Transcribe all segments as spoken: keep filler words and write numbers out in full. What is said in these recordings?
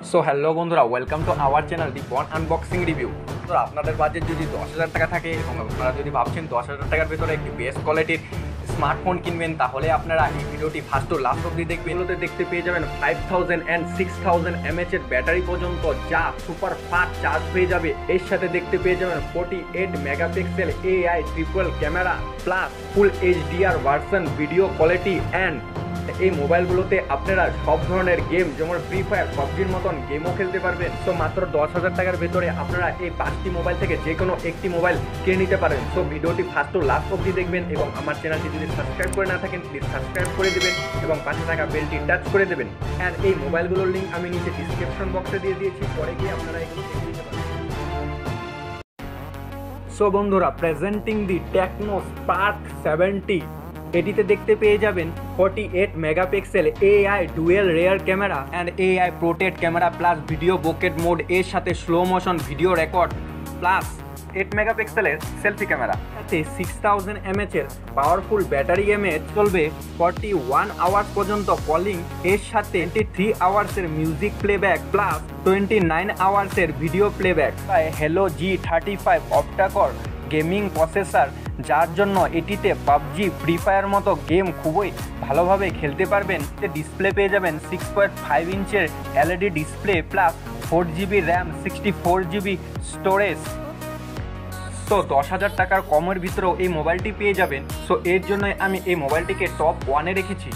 So hello বন্ধুরা, welcome to our channel the বন unboxing review. তো আপনাদের বাজেট যদি দশ হাজার টাকা থাকে এবং আপনারা যদি ভাবছেন দশ হাজার টাকার ভেতরে একটি বেস্ট কোয়ালিটির স্মার্টফোন কিনবেন, তাহলে আপনারা এই ভিডিওটি ফার্স্ট টু লাস্ট অবধি দেখবেন। এগুলোতে দেখতে পেয়ে যাবেন five thousand and six thousand mAh এর ব্যাটারি পর্যন্ত, যা সুপার ফাস্ট চার্জ হয়ে যাবে। এর সাথে দেখতে পেয়ে যাবেন forty eight megapixel AI triple camera plus full HDR version video quality. And এই মোবাইলগুলোতে আপনারা সব ধরনের গেম যেমন ফ্রি ফায়ার, পাবজির মতন গেমও খেলতে পারবেন। তো মাত্র দশ হাজার টাকার ভেতরে আপনারা এই পাঁচটি মোবাইল থেকে যে কোনো একটি মোবাইল কিনে নিতে পারেন। সো ভিডিওটি ফার্স্ট টু লাস্ট অবধি দেখবেন এবং আমার চ্যানেলটি যদি সাবস্ক্রাইব করে না থাকেন প্লিজ সাবস্ক্রাইব করে দেবেন এবং পাশে থাকা বেলটি টাচ করে দেবেন। অ্যান্ড এই মোবাইলগুলোর লিঙ্ক আমি নিচে ডিসক্রিপশন বক্সে দিয়ে দিয়েছি, পরে গিয়ে আপনারা এগুলো কিনে নিতে পারেন। সো বন্ধুরা, presenting the Tecno Spark seventy. এটিতে দেখতে পেয়ে যাবেন forty eight megapixel AI dual rear camera and AI protect camera plus video bokeh mode, এর সাথে slow motion video record plus eight মেগাপিক্সেলের সেলফি ক্যামেরা। সাথে সিক্স থাউজেন্ড এমএচ এর powerful battery mAh, চলবে ফর্টি ওয়ান আওয়ার্স পর্যন্ত calling. এর সাথে twenty three আওয়ার্সের music playback plus twenty nine আওয়ার্সের video playback. Helio G thirty five octa-core gaming processor, যার জন্য এটিতে পাবজি, ফ্রি ফায়ার মতো গেম খুবই ভালোভাবে খেলতে পারবেন। ডিসপ্লে পেয়ে যাবেন সিক্স পয়েন্ট ফাইভ ইঞ্চের LED display plus four GB RAM, sixty four GB storage. তো দশ হাজার টাকার কমের ভিতরেও এই মোবাইলটি পেয়ে যাবেন। সো এর জন্যই আমি এই মোবাইলটিকে টপ ওয়ানে রেখেছি।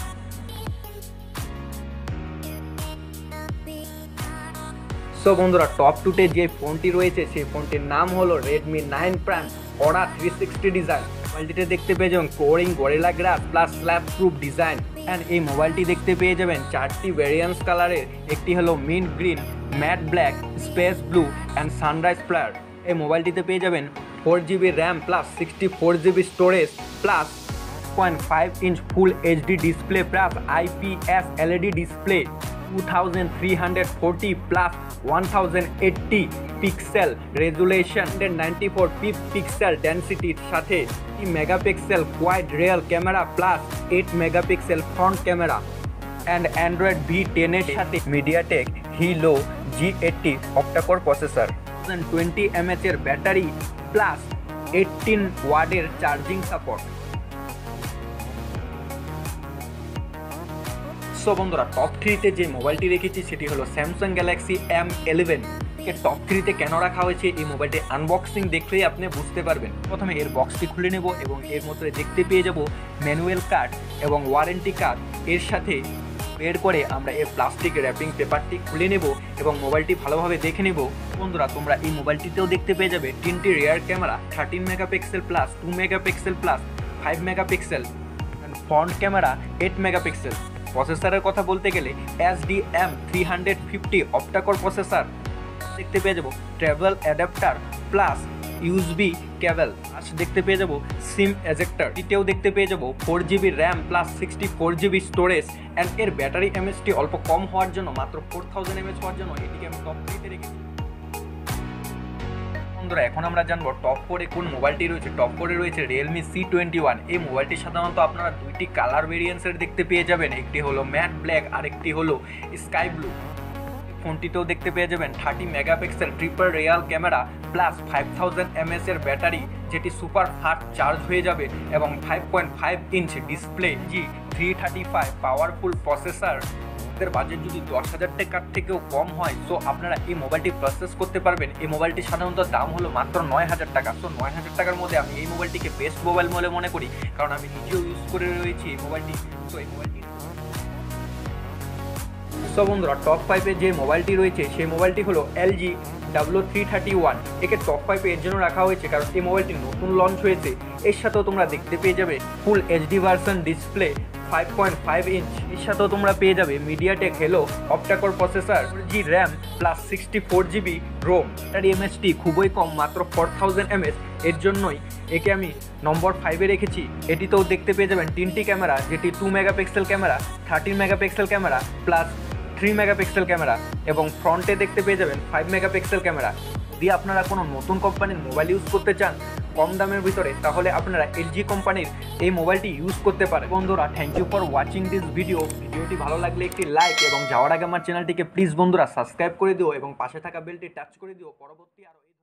সো বন্ধুরা, টপ টুতে যে ফোনটি রয়েছে সেই ফোনটির নাম হলো Redmi nine prime Aura three sixty design. মোবাইলটিতে দেখতে পেয়ে যাবেন Corning Gorilla glass plus splash proof design. And এই মোবাইলটি দেখতে পেয়ে যাবেন চারটি ভ্যারিয়েন্টস কালারের, একটি হলো mint green, matte black, space blue and sunrise flare. এই মোবাইলটিতে পেয়ে যাবেন four GB RAM plus sixty four GB storage plus point five inch full HD display plus IPS LED display, two thousand three hundred forty plus one thousand eighty pixel resolution, ninety four pixel ডেন্সিটির সাথে megapixel quad rear camera plus eight megapixel front camera. And Android v ten এর সাথে MediaTek Helio G eighty octa core processor, twenty mAh এর battery plus eighteen ওয়াটের charging support. So বন্ধুরা, top থ্রিতে যে মোবাইলটি রেখেছি সেটি হলো স্যামসাং গ্যালাক্সি এম ইলেভেন। এর টপ থ্রিতে কেন রাখা হয়েছে এই মোবাইলটি আনবক্সিং দেখলেই আপনি বুঝতে পারবেন। প্রথমে এর বক্সটি খুলে নেব এবং এর মধ্যে দেখতে পেয়ে যাব ম্যানুয়াল কার্ড এবং ওয়ারেন্টি কার্ড। এর সাথে বের করে আমরা এর প্লাস্টিক র্যাপিং পেপারটি খুলে নেব এবং মোবাইলটি ভালোভাবে দেখে নেব। বন্ধুরা, তোমরা এই মোবাইলটিতেও দেখতে পেয়ে যাবে তিনটি rear camera, thirteen megapixel plus two megapixel plus five megapixel, front camera eight megapixel. প্রসেসরের কথা বলতে গেলে S D M three hundred fifty octa core processor দেখতে পেয়ে যাবো, travel adapter plus USB cable. আজ দেখতে পেয়ে যাবো সিম এজেক্টর। এটাও দেখতে পেয়ে যাবো four GB RAM plus sixty four GB storage. And এর ব্যাটারি এমএচটি অল্প কম হওয়ার জন্য, মাত্র ফোর থাউজেন্ড এমএচ হওয়ার জন্য এটিকে আমি টপ থ্রিতে রেখেছি। বন্ধুরা, এখন আমরা জানবো টপ ফোরে কোন মোবাইলটি রয়েছে। টপ ফোরে রয়েছে রিয়েলমি সি টোয়েন্টি ওয়ান। এই মোবাইলটি সাধারণত আপনারা দুইটি কালার ভেরিয়েন্টসের দেখতে পেয়ে যাবেন, একটি হলো ম্যাট ব্ল্যাক আর একটি হলো স্কাই ব্লু। ফোনটিতেও দেখতে পেয়ে যাবেন thirty megapixel triple rear camera plus five thousand mAh এর ব্যাটারি, যেটি সুপার ফাস্ট চার্জ হয়ে যাবে, এবং five point five inch display, G three thirty five powerful processor. এর বাজেট যদি দশ হাজার টাকার থেকেও কম হয়, সো আপনারা এই মোবাইলটি পারচেস করতে পারবেন। এই মোবাইলটি সাধারণত দাম হলো মাত্র নয় হাজার টাকা। সো নয় হাজার টাকার মধ্যে আমি এই মোবাইলটিকে বেস্ট মোবাইল বলে মনে করি, কারণ আমি নিজেও ইউজ করে রয়েছি এই মোবাইলটি। সো এই মোবাইলটি সো বন্ধুরা, টপ ফাইভে যে মোবাইলটি রয়েছে সেই মোবাইলটি হলো LG W three thirty one. একে টপ ফাইভে এর জন্য রাখা হয়েছে কারণ এই মোবাইলটি নতুন লঞ্চ হয়েছে। এর সাথেও তোমরা দেখতে পেয়ে যাবে full HD version display, five point five inch. এর সাথেও তোমরা পেয়ে যাবে MediaTek Helio octa core processor, four G RAM plus sixty four GB ROM. এর এমএচটি খুবই কম, মাত্র ফোর থাউজেন্ড এমএচ। এর জন্যই একে আমি নম্বর ফাইভে রেখেছি। এটিতেও দেখতে পেয়ে যাবেন তিনটি ক্যামেরা, যেটি two megapixel camera, thirteen megapixel camera plus three megapixel camera, এবং ফ্রন্টে দেখতে পেয়ে যাবেন ফাইভ মেগাপিক্সেল ক্যামেরা। যদি আপনারা কোনো নতুন কোম্পানির মোবাইল ইউজ করতে চান, কম দামের ভিতরে, তাহলে আপনারা এলজি কোম্পানির এই মোবাইলটি ইউজ করতে পারেন। বন্ধুরা, thank you for watching this video. ভিডিওটি ভালো লাগলে একটি লাইক এবং যাওয়ার আগে আমার চ্যানেলটিকে প্লিজ বন্ধুরা সাবস্ক্রাইব করে দিও এবং পাশে থাকা বেলটি টাচ করে দিও পরবর্তী আরও